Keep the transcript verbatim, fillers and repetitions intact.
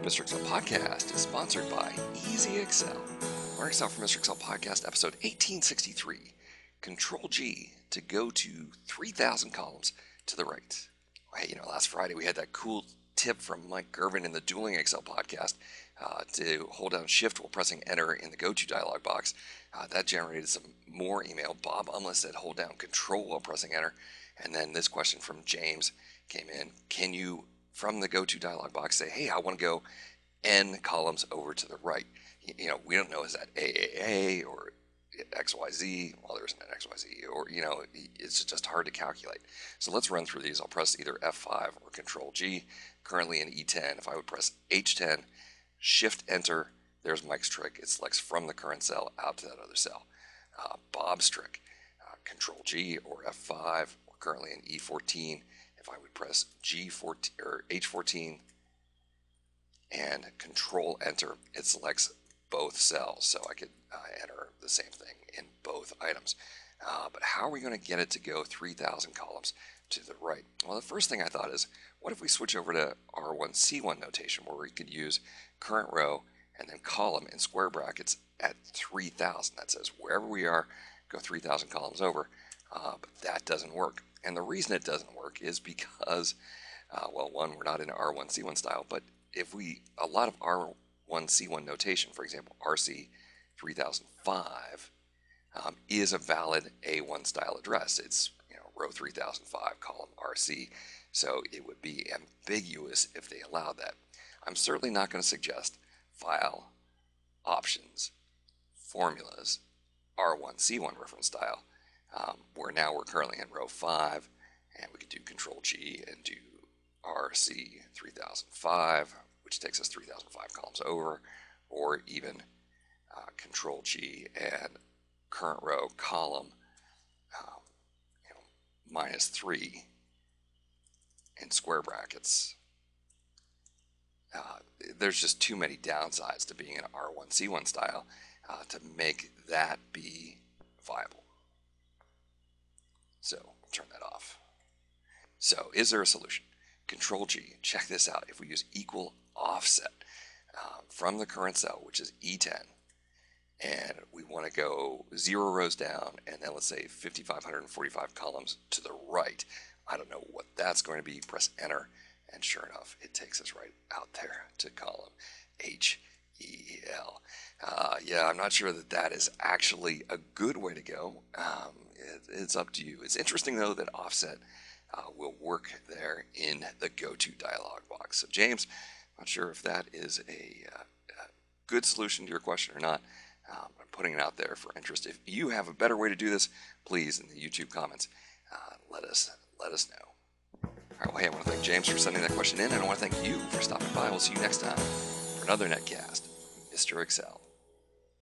Mister Excel podcast is sponsored by Easy Excel. Learn Excel from Mister Excel podcast episode eighteen sixty-three. Control G to go to three thousand columns to the right. Hey, you know, last Friday we had that cool tip from Mike Girvin in the Dueling Excel podcast uh, to hold down Shift while pressing Enter in the Go To dialog box. Uh, that generated some more email. Bob Umlas said hold down Control while pressing Enter. And then this question from James came in. Can you, from the Go To dialog box, say, hey, I want to go N columns over to the right? You know, we don't know, is that A A A or X Y Z? Well, there isn't an X Y Z, or, you know, it's just hard to calculate. So let's run through these. I'll press either F five or Control G. Currently in E ten, if I would press H ten, Shift Enter, there's Mike's trick. It selects from the current cell out to that other cell. Uh, Bob's trick, uh, Control G or F five. We're currently in E fourteen. If I would press G fourteen or H fourteen and Control Enter, it selects both cells, so I could uh, enter the same thing in both items. Uh, but how are we going to get it to go three thousand columns to the right? Well, the first thing I thought is, what if we switch over to R one C one notation, where we could use current row and then column in square brackets at three thousand. That says wherever we are, go three thousand columns over. Uh, but that doesn't work. And the reason it doesn't work is because, uh, well, one, we're not in R one C one style, but if we, a lot of R one C one notation, for example, R C three thousand five, um, is a valid A one style address. It's, you know, row three thousand five, column R C. So it would be ambiguous if they allowed that. I'm certainly not going to suggest File, Options, Formulas, R one C one reference style, um, where now we're currently in row five, and we could do Control G and do R C three thousand five, which takes us three thousand five columns over, or even uh, Control G and current row column, um, you know, minus three in square brackets. Uh, there's just too many downsides to being in R one C one style uh, to make that be viable. So we'll turn that off. So is there a solution? Control G, check this out. If we use equal offset uh, from the current cell, which is E ten, and we want to go zero rows down, and then let's say five thousand five hundred forty-five columns to the right. I don't know what that's going to be. Press Enter, and sure enough, it takes us right out there to column H E L. Uh, yeah, I'm not sure that that is actually a good way to go. Um, it, it's up to you. It's interesting, though, that offset uh, will work there in the Go To dialog box. So, James, I'm not sure if that is a, uh, a good solution to your question or not. Um, I'm putting it out there for interest. If you have a better way to do this, please, in the YouTube comments, uh, let us let us know. All right, well, hey, I want to thank James for sending that question in, and I want to thank you for stopping by. We'll see you next time for another netcast, Mister Excel.